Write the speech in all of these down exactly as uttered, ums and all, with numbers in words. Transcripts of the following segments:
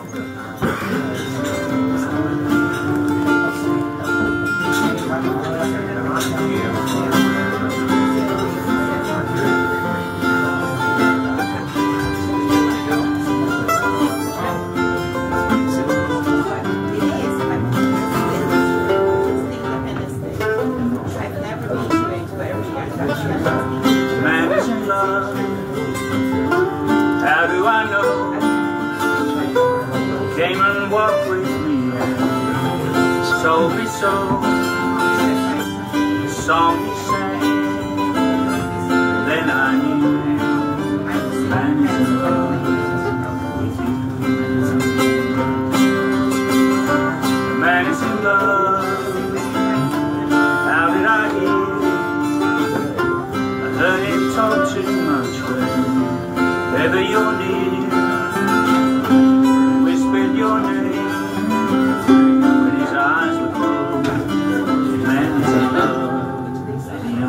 Man is in love, how do I know? Came and walked with me and told me so. The song he sang, then I knew man is in love with you. Man is in love, how did I hear? Heard him talk too much whenever you're near. Whispered your name when his eyes were closed. Man is in love, and he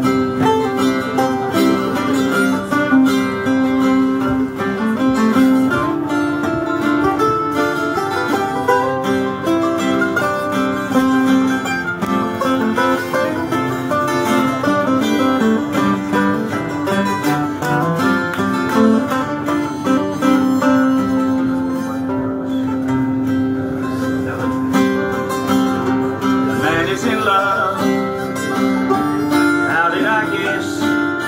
is in love. How did I guess?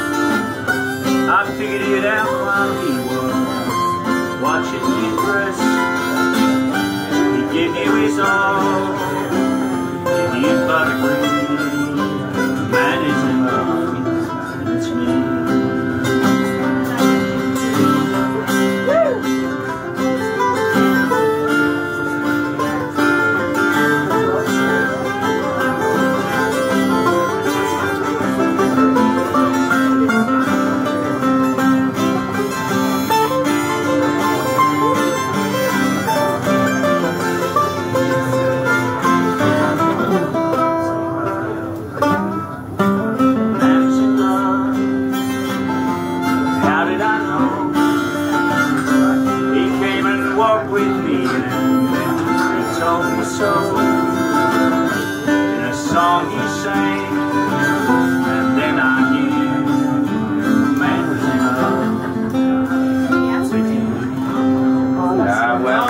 I figured it out while he was watching you dress. He gave you his all, and you thought agreed. Man is in love, and it's me. With me and he told me so in a song he sang, and then I knew man was in love with you. Yeah, well,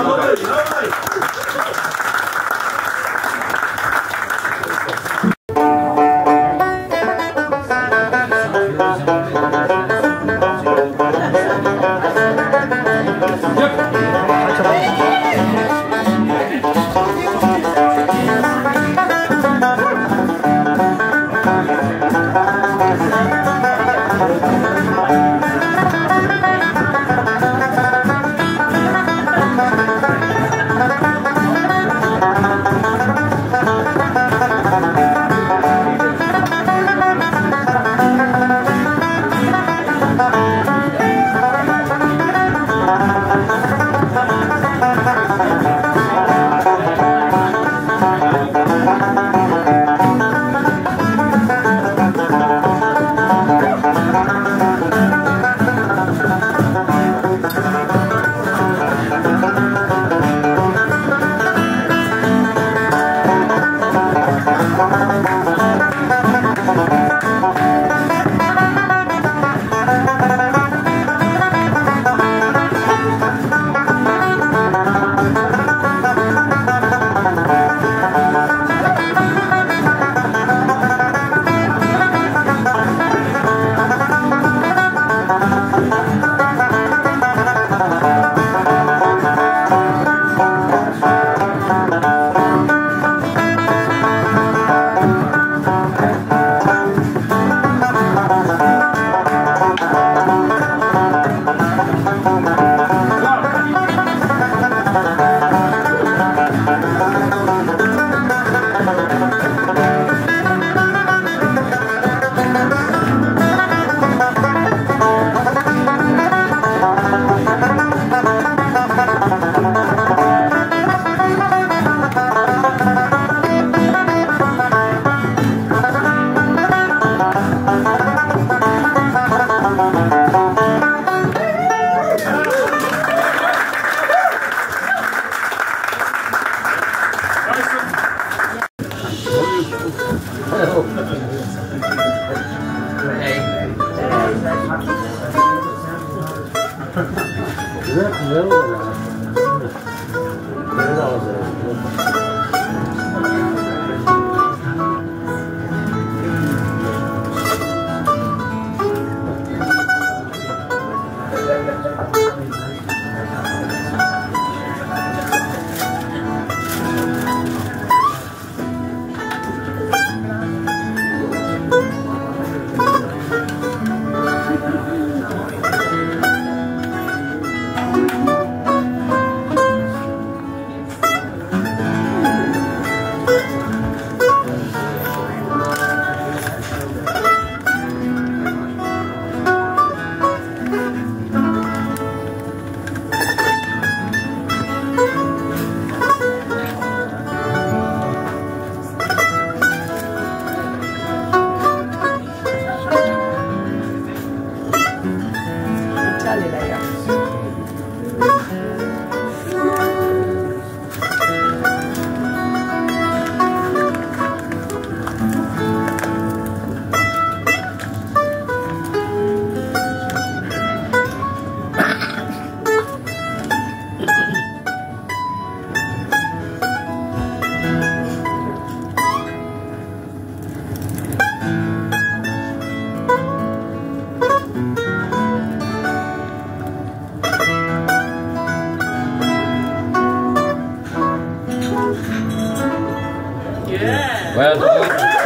Well done.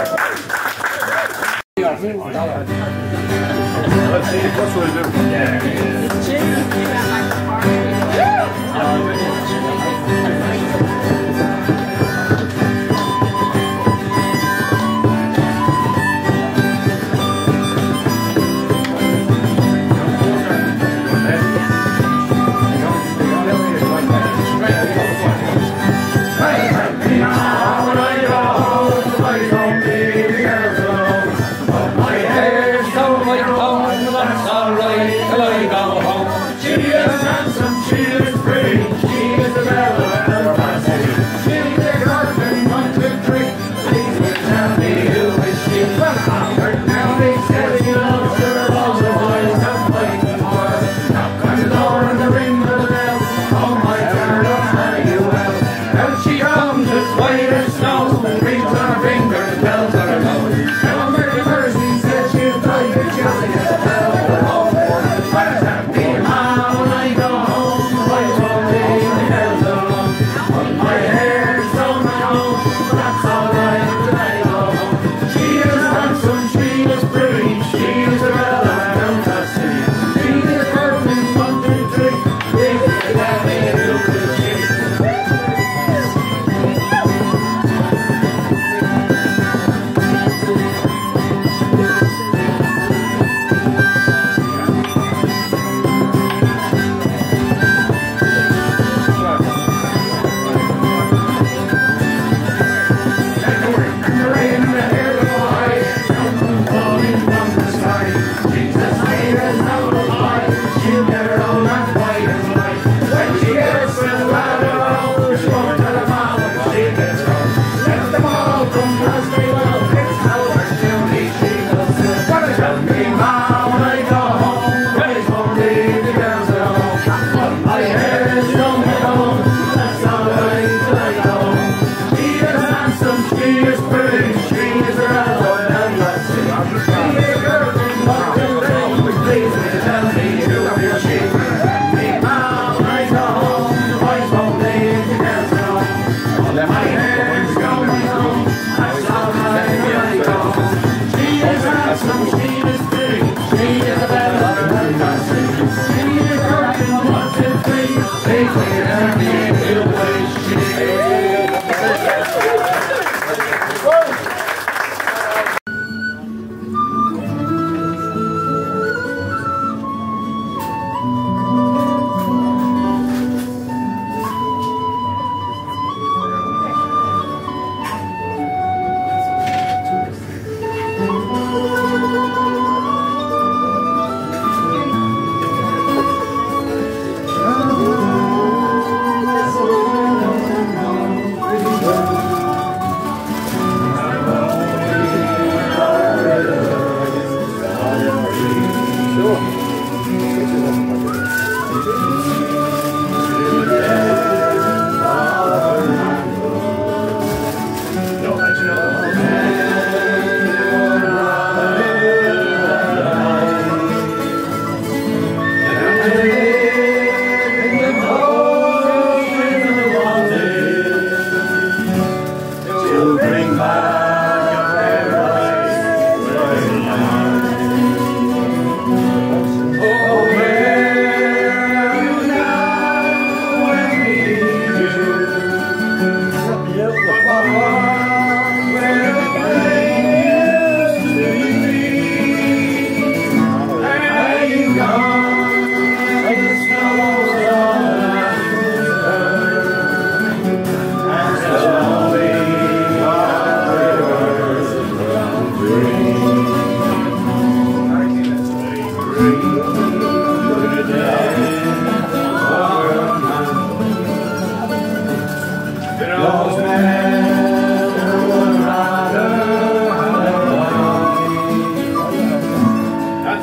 Let's see, that's what we do. Yeah. Till I go home.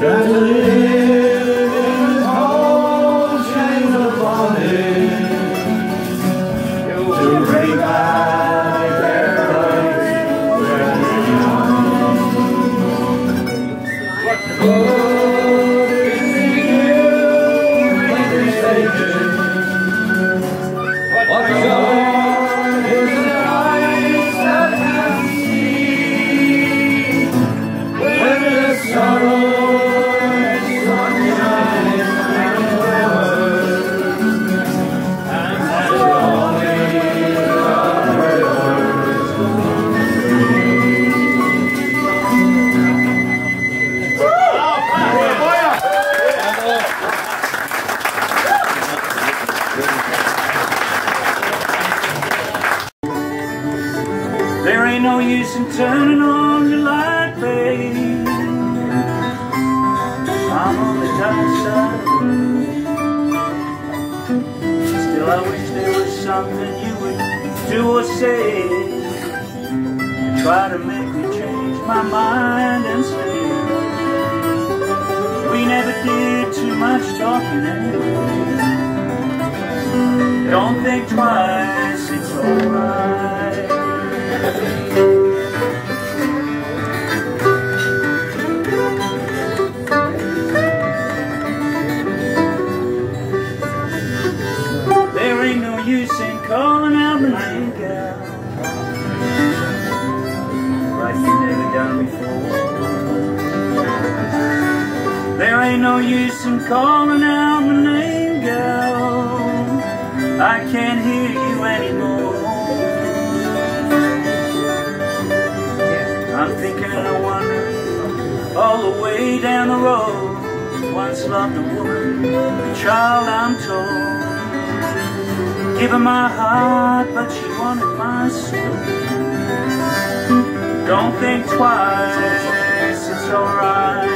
Try to live in whole chains of bondage to break my paradise. What the good is you make mistaken? What the God is the eyes that can see when the sorrow there ain't no use in turning on your light, babe. I'm on the dark side of the road. Still, I wish there was something you would do or say to try to make me change my mind and stay. We never did too much talking anyway. Don't think twice, it's alright. There ain't no use in calling out my name, gal, like you never done before. There ain't no use in calling out my name, gal, I can't hear you anymore. I'm thinking and wondering all the way down the road. Once loved a woman, a child I'm told. Give her my heart, but she wanted my soul. Don't think twice, it's alright.